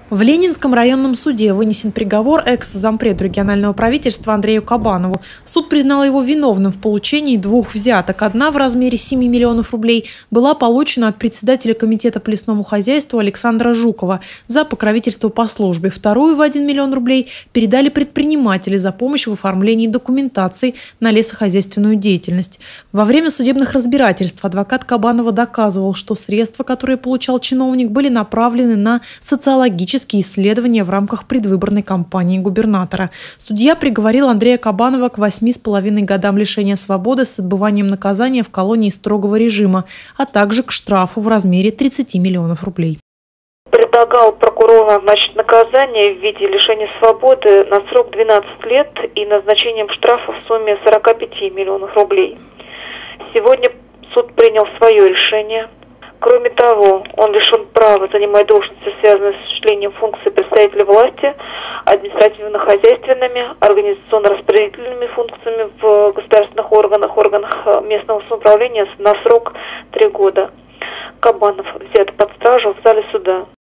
В Ленинском районном суде вынесен приговор экс-зампреду регионального правительства Андрею Кабанову. Суд признал его виновным в получении двух взяток. Одна в размере 7 миллионов рублей была получена от председателя комитета по лесному хозяйству Александра Жукова за покровительство по службе. Вторую в 1 миллион рублей передали предприниматели за помощь в оформлении документации на лесохозяйственную деятельность. Во время судебных разбирательств адвокат Кабанова доказывал, что средства, которые получал чиновник, были направлены на социологические исследования в рамках предвыборной кампании губернатора. Судья приговорил Андрея Кабанова к 8,5 годам лишения свободы с отбыванием наказания в колонии строгого режима, а также к штрафу в размере 30 миллионов рублей. Предлагал прокурору назначить наказание в виде лишения свободы на срок 12 лет и назначением штрафа в сумме 45 миллионов рублей. Сегодня суд принял свое решение. Кроме того, он лишен права занимать должности, связанные с осуществлением функций представителя власти, административно-хозяйственными, организационно-распределительными функциями в государственных органах местного самоуправления на срок 3 года. Кабанов взят под стражу в зале суда.